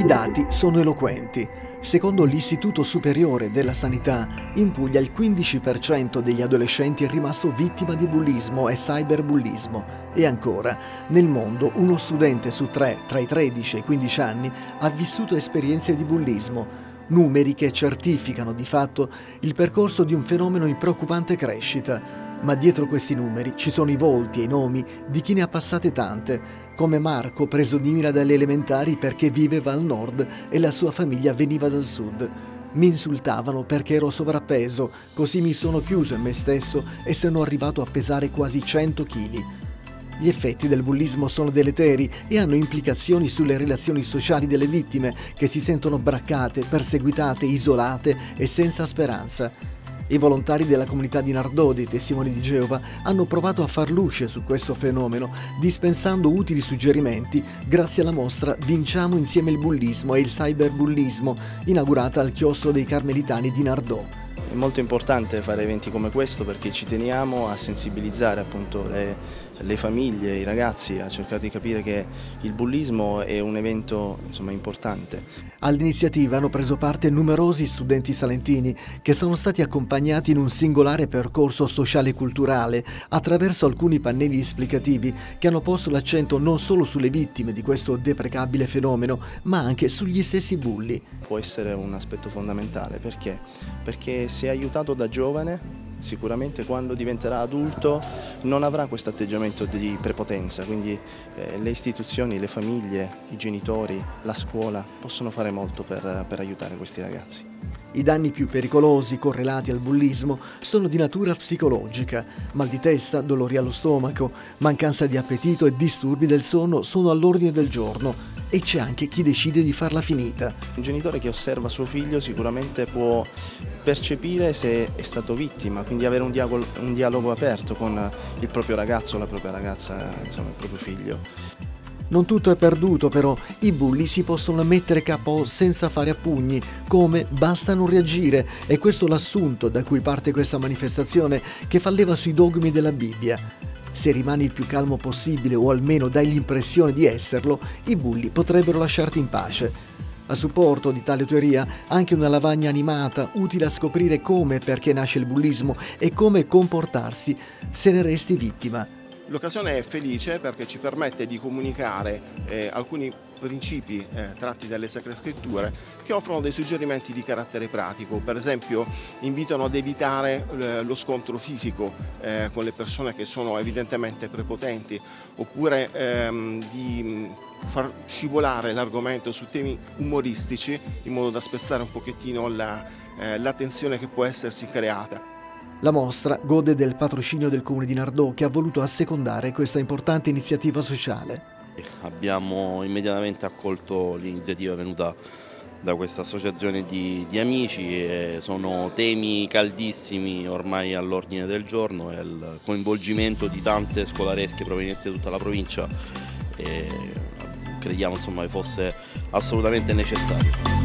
I dati sono eloquenti. Secondo l'Istituto Superiore della Sanità, in Puglia il 15% degli adolescenti è rimasto vittima di bullismo e cyberbullismo. E ancora, nel mondo uno studente su 3 tra i 13 e i 15 anni ha vissuto esperienze di bullismo. Numeri che certificano di fatto il percorso di un fenomeno in preoccupante crescita. Ma dietro questi numeri ci sono i volti e i nomi di chi ne ha passate tante, come Marco, preso di mira dalle elementari perché viveva al nord e la sua famiglia veniva dal sud. Mi insultavano perché ero sovrappeso, così mi sono chiuso in me stesso e sono arrivato a pesare quasi 100 kg. Gli effetti del bullismo sono deleteri e hanno implicazioni sulle relazioni sociali delle vittime, che si sentono braccate, perseguitate, isolate e senza speranza. I volontari della comunità di Nardò dei Testimoni di Geova hanno provato a far luce su questo fenomeno, dispensando utili suggerimenti grazie alla mostra Vinciamo insieme il bullismo e il cyberbullismo, inaugurata al chiostro dei Carmelitani di Nardò. È molto importante fare eventi come questo perché ci teniamo a sensibilizzare appunto le famiglie, i ragazzi, a cercare di capire che il bullismo è un evento importante. All'iniziativa hanno preso parte numerosi studenti salentini che sono stati accompagnati in un singolare percorso sociale e culturale attraverso alcuni pannelli esplicativi che hanno posto l'accento non solo sulle vittime di questo deprecabile fenomeno, ma anche sugli stessi bulli. Può essere un aspetto fondamentale perché se aiutato da giovane, sicuramente quando diventerà adulto non avrà questo atteggiamento di prepotenza, quindi le istituzioni, le famiglie, i genitori, la scuola possono fare molto per aiutare questi ragazzi. I danni più pericolosi correlati al bullismo sono di natura psicologica. Mal di testa, dolori allo stomaco, mancanza di appetito e disturbi del sonno sono all'ordine del giorno. E c'è anche chi decide di farla finita. Un genitore che osserva suo figlio sicuramente può percepire se è stato vittima, quindi avere un dialogo aperto con il proprio ragazzo o la propria ragazza, il proprio figlio. Non tutto è perduto però, i bulli si possono mettere KO senza fare a pugni, come basta non reagire, è questo l'assunto da cui parte questa manifestazione che fa leva sui dogmi della Bibbia. Se rimani il più calmo possibile o almeno dai l'impressione di esserlo, i bulli potrebbero lasciarti in pace. A supporto di tale teoria anche una lavagna animata utile a scoprire come e perché nasce il bullismo e come comportarsi se ne resti vittima. L'occasione è felice perché ci permette di comunicare alcuni principi tratti dalle Sacre Scritture che offrono dei suggerimenti di carattere pratico. Per esempio invitano ad evitare lo scontro fisico con le persone che sono evidentemente prepotenti, oppure di far scivolare l'argomento su temi umoristici in modo da spezzare un pochettino la tensione che può essersi creata. La mostra gode del patrocinio del Comune di Nardò, che ha voluto assecondare questa importante iniziativa sociale. Abbiamo immediatamente accolto l'iniziativa venuta da questa associazione di amici e sono temi caldissimi ormai all'ordine del giorno e il coinvolgimento di tante scolaresche provenienti da tutta la provincia e crediamo che fosse assolutamente necessario.